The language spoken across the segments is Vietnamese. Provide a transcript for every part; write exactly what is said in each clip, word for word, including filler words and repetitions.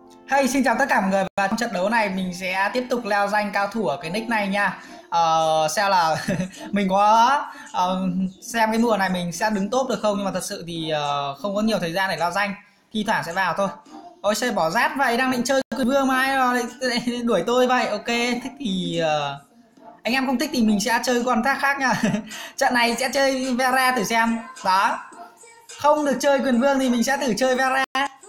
Hey, xin chào tất cả mọi người, và trong trận đấu này mình sẽ tiếp tục leo rank cao thủ ở cái nick này nha. Ờ, xem là mình có ờ, xem cái mùa này mình sẽ đứng top được không, nhưng mà thật sự thì ờ, không có nhiều thời gian để leo rank, thi thoảng sẽ vào thôi. Ôi chơi bỏ rát vậy, đang định chơi Quyền Vương mà ai lại, lại đuổi tôi vậy. Ok, thích thì ờ, anh em không thích thì mình sẽ chơi con thác khác nha. Trận này sẽ chơi Vera thử xem. Đó, không được chơi Quyền Vương thì mình sẽ thử chơi Vera.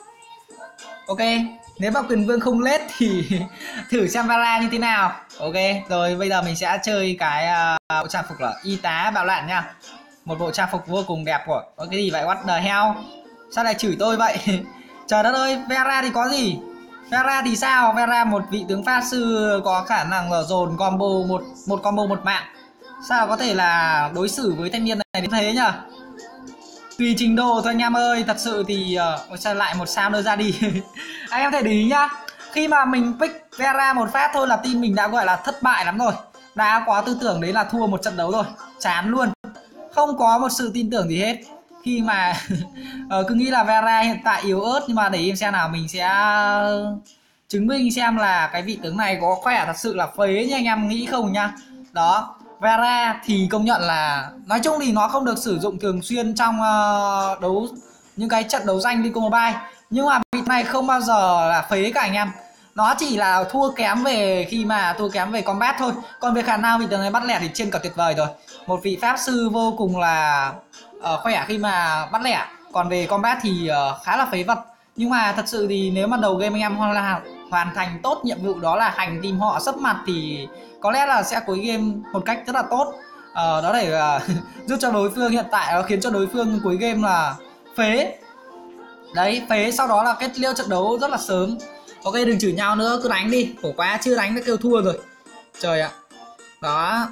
Ok, nếu mà Quyền Vương không lết thì thử xem Vara như thế nào. Ok, rồi bây giờ mình sẽ chơi cái uh, bộ trang phục là y tá bạo loạn nha. Một bộ trang phục vô cùng đẹp của. Có cái gì vậy, what the hell? Sao lại chửi tôi vậy? Trời đất ơi, Vera thì có gì? Vera thì sao? Vera một vị tướng pháp sư có khả năng là dồn combo một một combo một mạng. Sao có thể là đối xử với thanh niên này đến thế nhỉ? Tùy trình độ thôi anh em ơi, thật sự thì uh, sao lại một sao nữa ra đi. Anh em thể để ý nhá, khi mà mình pick Vera một phát thôi là team mình đã gọi là thất bại lắm rồi, đã có tư tưởng đấy là thua một trận đấu rồi, chán luôn, không có một sự tin tưởng gì hết. Khi mà uh, cứ nghĩ là Vera hiện tại yếu ớt, nhưng mà để em xem nào, mình sẽ chứng minh xem là cái vị tướng này có khỏe thật sự là phế như anh em nghĩ không nha. Đó, Vera thì công nhận là nói chung thì nó không được sử dụng thường xuyên trong uh, đấu những cái trận đấu danh Lincoln Mobile, nhưng mà vị này không bao giờ là phế cả anh em. Nó chỉ là thua kém về khi mà thua kém về combat thôi, còn về khả năng vị tướng này bắt lẻ thì trên cả tuyệt vời rồi. Một vị pháp sư vô cùng là uh, khỏe khi mà bắt lẻ, còn về combat thì uh, khá là phế vật. Nhưng mà thật sự thì nếu mà đầu game anh em hoàn là hoàn thành tốt nhiệm vụ đó là hành team họ sấp mặt thì có lẽ là sẽ cuối game một cách rất là tốt. Ờ, đó để uh, giúp cho đối phương hiện tại nó khiến cho đối phương cuối game là phế. Đấy, phế sau đó là kết liễu trận đấu rất là sớm. Ok, đừng chửi nhau nữa, cứ đánh đi. Khổ quá, chưa đánh đã kêu thua rồi. Trời ạ. Đó.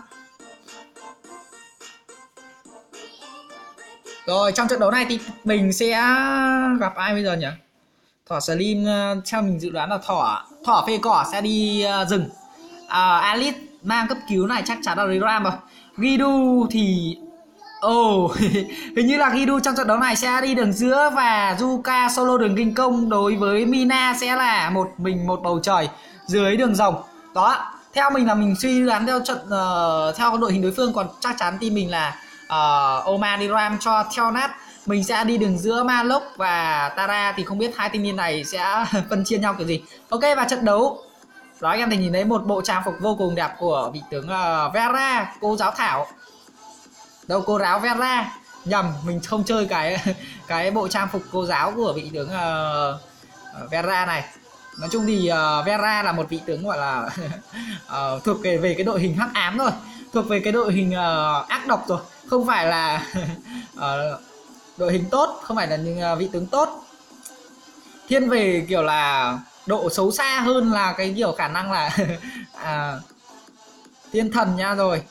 Rồi, trong trận đấu này thì mình sẽ gặp ai bây giờ nhỉ? Thỏ Slim, theo mình dự đoán là thỏ thỏ phê cỏ sẽ đi uh, rừng. uh, Alice mang cấp cứu này chắc chắn là Ram rồi. Gidu thì ồ oh, hình như là Gidu trong trận đấu này sẽ đi đường giữa, và Yuka solo đường kinh công đối với Mina sẽ là một mình một bầu trời dưới đường rồng. Đó, theo mình là mình suy đoán theo trận uh, theo đội hình đối phương, còn chắc chắn team mình là uh, Oma đi Ram cho theo nát. Mình sẽ đi đường giữa Malok và Tara, thì không biết hai thanh niên này sẽ phân chia nhau kiểu gì. Ok, và trận đấu đó anh em thì nhìn thấy một bộ trang phục vô cùng đẹp của vị tướng uh, Vera, cô giáo Thảo. Đâu, cô giáo Vera, nhầm, mình không chơi cái cái bộ trang phục cô giáo của vị tướng uh, Vera này. Nói chung thì uh, Vera là một vị tướng gọi là uh, thuộc về, về cái đội hình hắc ám rồi, thuộc về cái đội hình uh, ác độc rồi, không phải là uh, đội hình tốt, không phải là những uh, vị tướng tốt, thiên về kiểu là độ xấu xa hơn là cái kiểu khả năng là à, tiên thần nha. Rồi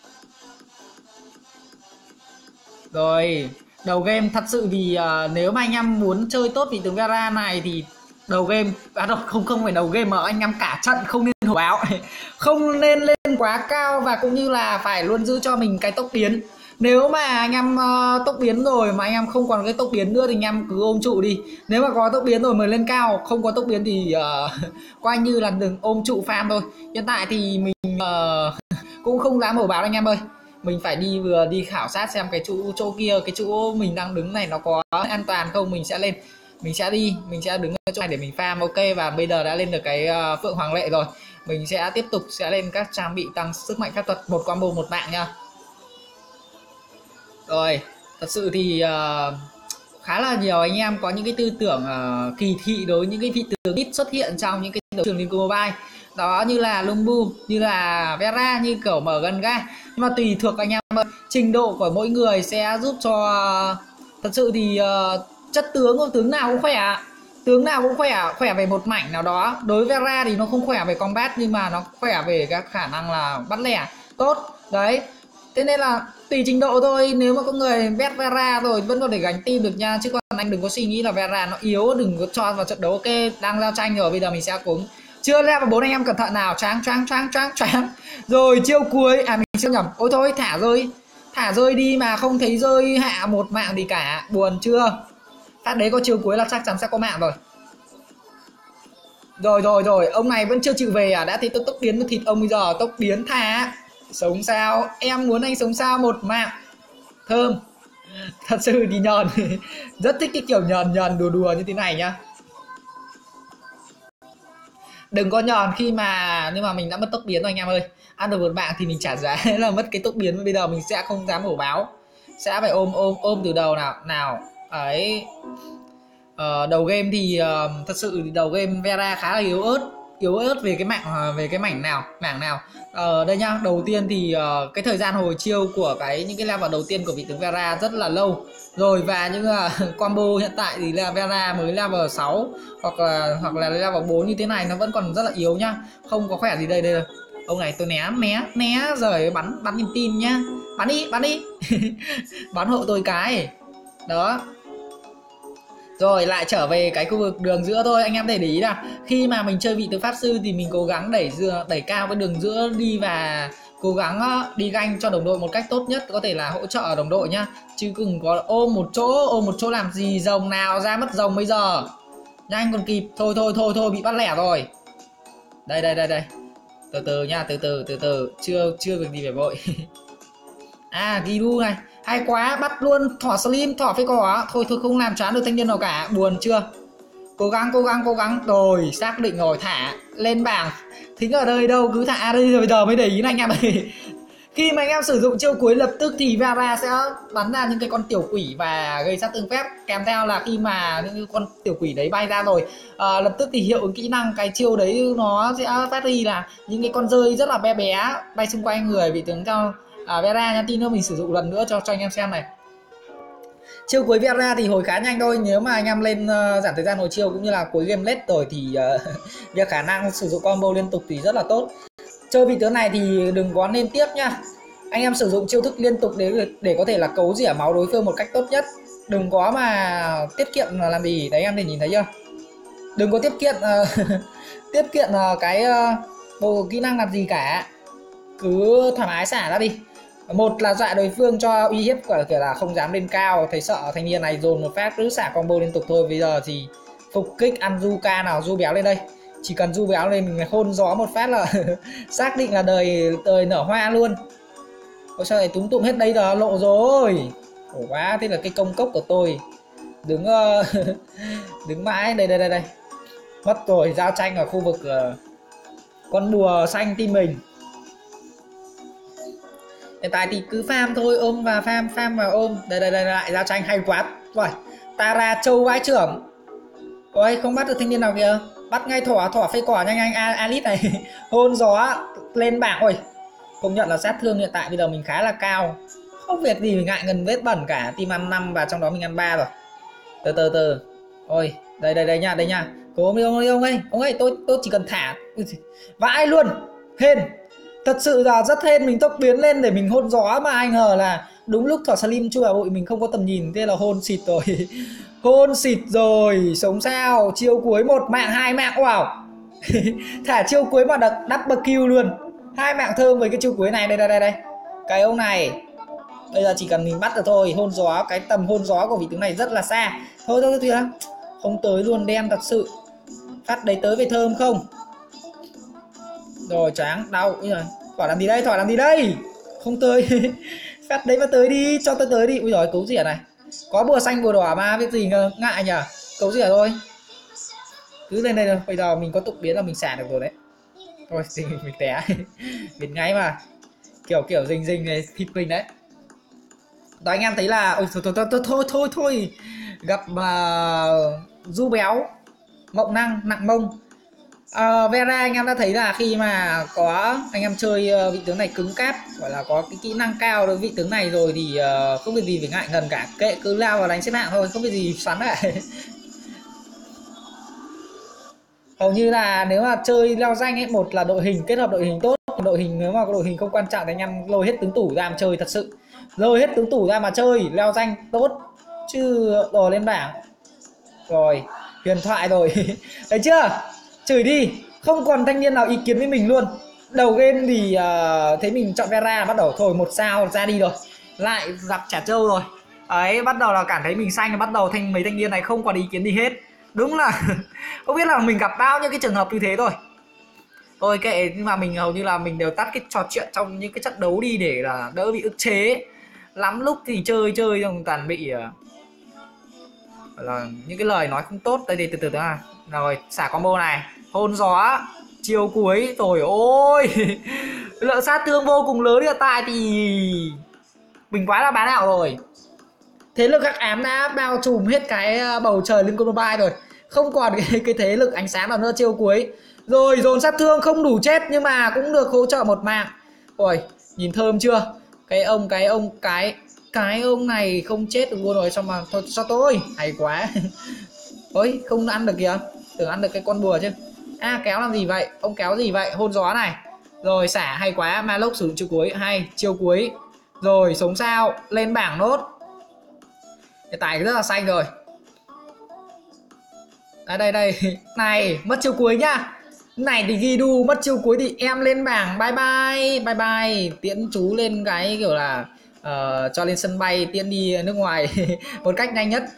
rồi đầu game thật sự thì uh, nếu mà anh em muốn chơi tốt vị tướng Vera này thì đầu game à đâu, không không phải đầu game mà anh em cả trận không nên hổ báo không nên lên quá cao, và cũng như là phải luôn giữ cho mình cái tốc biến. Nếu mà anh em uh, tốc biến rồi mà anh em không còn cái tốc biến nữa thì anh em cứ ôm trụ đi. Nếu mà có tốc biến rồi mới lên cao, không có tốc biến thì uh, coi như là đừng ôm trụ farm thôi. Hiện tại thì mình uh, cũng không dám hổ báo anh em ơi. Mình phải đi vừa đi khảo sát xem cái chỗ chỗ kia, cái chỗ mình đang đứng này nó có an toàn không, mình sẽ lên, mình sẽ đi, mình sẽ đứng ở chỗ này để mình farm. Ok, và bây giờ đã lên được cái uh, Phượng Hoàng Lệ rồi, mình sẽ tiếp tục sẽ lên các trang bị tăng sức mạnh phép thuật, một combo một mạng nha. Rồi, thật sự thì uh, khá là nhiều anh em có những cái tư tưởng uh, kỳ thị đối với những cái vị tướng ít xuất hiện trong những cái đấu trường Lincoln Mobile. Đó, như là Lumbu, như là Vera, như kiểu mở gần ga. Nhưng mà tùy thuộc anh em ơi, trình độ của mỗi người sẽ giúp cho uh, thật sự thì uh, chất tướng của tướng nào cũng khỏe, tướng nào cũng khỏe, khỏe về một mảnh nào đó. Đối với Vera thì nó không khỏe về combat, nhưng mà nó khỏe về các khả năng là bắt lẻ tốt. Đấy, thế nên là tùy trình độ thôi. Nếu mà có người bet Vera rồi vẫn có thể gánh team được nha, chứ còn anh đừng có suy nghĩ là Vera nó yếu, đừng có cho vào trận đấu. Ok, đang giao tranh rồi, bây giờ mình sẽ cúng. Chưa level bốn anh em cẩn thận nào, choáng choáng choáng choáng choáng. Rồi chiêu cuối, à mình chưa nhầm. Ôi thôi, thả rơi. Thả rơi đi mà không thấy rơi hạ một mạng gì cả, buồn chưa? Phát đấy có chiêu cuối là chắc chắn sẽ có mạng rồi. Rồi rồi rồi, ông này vẫn chưa chịu về à? Đã thấy tôi tốc biến thịt ông bây giờ, tốc biến thà. Sống sao? Em muốn anh sống sao một mạng. Thơm. Thật sự thì nhờn. Rất thích cái kiểu nhờn nhờn đùa đùa như thế này nhá. Đừng có nhờn khi mà nhưng mà mình đã mất tốc biến rồi anh em ơi. Ăn được một mạng thì mình trả giá là mất cái tốc biến, bây giờ mình sẽ không dám hổ báo. Sẽ phải ôm ôm ôm từ đầu nào. Nào. Ấy. Ờ, đầu game thì uh, thật sự thì đầu game Vera khá là yếu ớt, yếu ớt về cái mạng về cái mảnh nào mảng nào ờ, đây nhá. Đầu tiên thì uh, cái thời gian hồi chiêu của cái những cái level đầu tiên của vị tướng Vera rất là lâu rồi, và những uh, combo hiện tại thì là Vera mới level sáu hoặc là hoặc là level bốn như thế này nó vẫn còn rất là yếu nhá, không có khỏe gì. Đây đây ông này tôi né né né rồi bắn bắn niềm tin nhá, bắn đi bắn đi bắn hộ tôi cái đó. Rồi lại trở về cái khu vực đường giữa thôi, anh em để ý là khi mà mình chơi vị tướng pháp sư thì mình cố gắng đẩy dừa đẩy cao cái đường giữa đi và cố gắng đi ganh cho đồng đội một cách tốt nhất có thể, là hỗ trợ đồng đội nhá, chứ đừng có ôm một chỗ ôm một chỗ làm gì. Rồng nào ra, mất rồng bây giờ, nhanh còn kịp. Thôi thôi thôi thôi bị bắt lẻ rồi. Đây đây đây đây, từ từ nha, từ từ từ từ, chưa chưa việc gì phải vội. À Gidu này hay quá, bắt luôn thỏ slim, thỏ phế cỏ. Thôi thôi không làm choáng được thanh niên nào cả, buồn chưa. Cố gắng cố gắng cố gắng rồi, xác định rồi, thả lên bảng. Thính ở đây đâu, cứ thả đây rồi, bây giờ mới để ý này anh em ơi. Khi mà anh em sử dụng chiêu cuối lập tức thì Vera sẽ bắn ra những cái con tiểu quỷ và gây sát thương phép, kèm theo là khi mà những con tiểu quỷ đấy bay ra rồi à, lập tức thì hiệu ứng kỹ năng cái chiêu đấy nó sẽ phát huy là những cái con rơi rất là bé bé bay xung quanh người vị tướng theo à, Vera nhắn tin nữa, mình sử dụng lần nữa cho cho anh em xem này. Chiêu cuối Vera thì hồi khá nhanh thôi, nếu mà anh em lên uh, giảm thời gian hồi chiêu cũng như là cuối game late rồi thì uh, việc khả năng sử dụng combo liên tục thì rất là tốt. Chơi vị tướng này thì đừng có nên tiếc nhá, anh em sử dụng chiêu thức liên tục để để có thể là cấu rỉa máu đối phương một cách tốt nhất, đừng có mà tiết kiệm làm gì đấy, em thì nhìn thấy chưa, đừng có tiết kiệm uh, tiết kiệm uh, cái uh, bộ kỹ năng làm gì cả, cứ thoải mái xả ra đi. Một là dọa đối phương cho uy hiếp quả kiểu là không dám lên cao, thấy sợ thanh niên này dồn một phát cứ xả combo liên tục thôi. Bây giờ thì phục kích ăn du ca nào, du béo lên đây, chỉ cần du béo lên mình hôn gió một phát là xác định là đời đời nở hoa luôn. Ôi sao lại túm tụm hết đây, là lộ rồi, khổ quá. Thế là cái công cốc của tôi đứng uh, đứng mãi đây đây đây đây mất rồi. Giao tranh ở khu vực uh, con bùa xanh team mình. Hiện tại thì cứ farm thôi, ôm và farm farm và ôm. Đây đây đây lại giao tranh hay quá rồi. Tara châu vãi trưởng. Ôi không bắt được thanh niên nào kìa, bắt ngay thỏ thỏ phê cỏ nhanh anh Alice này. Hôn gió lên bảng. Ôi công nhận là sát thương hiện tại bây giờ mình khá là cao, không việc gì mình ngại ngần vết bẩn cả. Team ăn năm và trong đó mình ăn ba rồi. Từ từ từ. Ôi đây đây đây nha, đây nha. Cố ông ơi ông ơi ông ơi, tôi tôi chỉ cần thả vãi luôn. Hên thật sự là rất hên, mình tốc biến lên để mình hôn gió mà anh ngờ là đúng lúc thỏ slim chui vào bụi, mình không có tầm nhìn, thế là hôn xịt rồi. Hôn xịt rồi, sống sao. Chiêu cuối một mạng hai mạng, wow. Thả chiêu cuối mà được double kill luôn, hai mạng thơm với cái chiêu cuối này. Đây đây đây đây, cái ông này bây giờ chỉ cần mình bắt được thôi. Hôn gió, cái tầm hôn gió của vị tướng này rất là xa. Thôi thôi thôi, không tới luôn, đen thật sự. Phát đấy tới về thơm không? Rồi choáng đau. Ui giời, thỏ làm gì đây, thỏ làm gì đây, không tới. Phát đấy mà tới đi, cho tôi tới đi. Ui giời, cấu rỉa này, có bùa xanh bùa đỏ mà, biết gì ngại nhỉ. Cấu rỉa thôi, cứ lên đây rồi. Bây giờ mình có tục biến là mình xả được rồi đấy. Thôi thì mình té. Biến ngay mà, kiểu kiểu rình rình này thịt mình đấy. Đó anh em thấy là ôi thôi thôi thôi thôi thôi, thôi. Gặp uh, du béo mộng năng nặng mông. Uh, Vera anh em đã thấy là khi mà có anh em chơi uh, vị tướng này cứng cáp, gọi là có cái kỹ năng cao đối với vị tướng này rồi thì uh, không việc gì phải ngại ngần cả, kệ cứ lao vào đánh xếp hạng thôi, không việc gì xoắn cả. Hầu như là nếu mà chơi leo danh ấy, một là đội hình kết hợp đội hình tốt, đội hình nếu mà đội hình không quan trọng thì anh em lôi hết tướng tủ ra mà chơi, thật sự lôi hết tướng tủ ra mà chơi leo danh tốt chứ đồ lên bảng. Rồi huyền thoại rồi. Thấy chưa, chửi đi, không còn thanh niên nào ý kiến với mình luôn. Đầu game thì uh, thấy mình chọn Vera, bắt đầu thôi một sao ra đi rồi, lại gặp trả trâu rồi ấy, bắt đầu là cảm thấy mình xanh, bắt đầu thanh mấy thanh niên này không còn ý kiến gì hết. Đúng là không biết là mình gặp bao nhiêu cái trường hợp như thế rồi. Thôi kệ, nhưng mà mình hầu như là mình đều tắt cái trò chuyện trong những cái trận đấu đi để là đỡ bị ức chế. Lắm lúc thì chơi chơi xong toàn bị uh, là những cái lời nói không tốt. Đây thì từ từ từ à. Rồi xả combo này, hôn gió chiều cuối rồi ôi lượng sát thương vô cùng lớn. Hiện tại thì mình quá là bá đạo rồi, thế lực hắc ám đã bao trùm hết cái bầu trời Liên Quân Mobile rồi, không còn cái, cái thế lực ánh sáng nào nữa. Chiêu cuối rồi, dồn sát thương không đủ chết nhưng mà cũng được hỗ trợ một mạng. Ôi nhìn thơm chưa, cái ông cái ông cái cái ông này không chết được luôn rồi. Xong mà thôi cho tôi hay quá ôi không ăn được kìa, tưởng ăn được cái con bùa chứ. À kéo làm gì vậy, ông kéo gì vậy, hôn gió này rồi xả hay quá. Malok sử dụng chiêu cuối hay, chiêu cuối rồi sống sao lên bảng nốt. Hiện tại rất là xanh rồi. À đây đây này, mất chiêu cuối nhá. Này thì ghi đu mất chiêu cuối thì em lên bảng. Bye bye bye bye, tiễn chú lên cái kiểu là uh, cho lên sân bay, tiễn đi nước ngoài một cách nhanh nhất.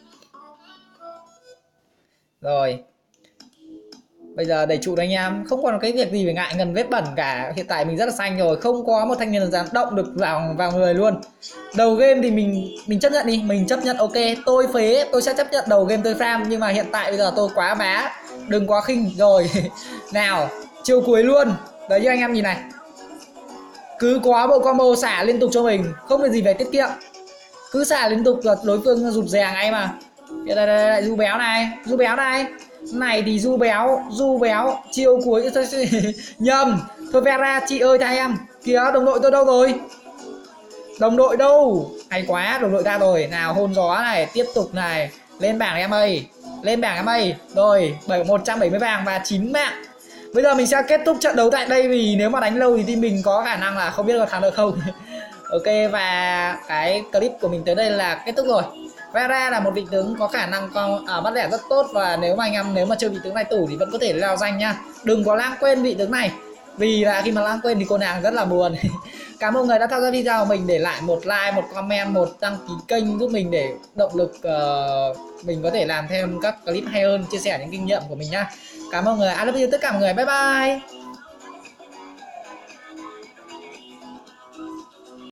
Rồi bây giờ đẩy trụ đấy anh em, không còn cái việc gì phải ngại ngần vết bẩn cả. Hiện tại mình rất là xanh rồi, không có một thanh niên dám động được vào vào người luôn. Đầu game thì mình mình chấp nhận đi, mình chấp nhận ok, tôi phế, tôi sẽ chấp nhận đầu game tôi farm, nhưng mà hiện tại bây giờ tôi quá bá, đừng quá khinh rồi. Nào chiêu cuối luôn đấy như anh em nhìn này, cứ có bộ combo xả liên tục cho mình, không có gì phải tiết kiệm, cứ xả liên tục là đối phương rụt rè ngay mà. Đây đây đây, du béo này, du béo này này thì du béo du béo chiêu cuối nhầm thôi. Vera chị ơi thay em kìa, đồng đội tôi đâu rồi, đồng đội đâu, hay quá đồng đội ra rồi. Nào hôn gió này, tiếp tục này, lên bảng em ơi, lên bảng em ơi. Rồi một trăm bảy mươi vàng và chín mạng. Bây giờ mình sẽ kết thúc trận đấu tại đây, vì nếu mà đánh lâu thì team mình có khả năng là không biết có thắng được không. Ok, và cái clip của mình tới đây là kết thúc rồi. Vera là một vị tướng có khả năng con ở bắt lẻ rất tốt, và nếu mà anh em nếu mà chơi vị tướng này tủ thì vẫn có thể leo danh nha. Đừng có lãng quên vị tướng này, vì là khi mà lãng quên thì cô nàng rất là buồn. Cảm ơn mọi người đã theo dõi video của mình, để lại một like, một comment, một đăng ký kênh giúp mình để động lực uh, mình có thể làm thêm các clip hay hơn, chia sẻ những kinh nghiệm của mình nhá. Cảm ơn mọi người, I love you tất cả mọi người, bye bye.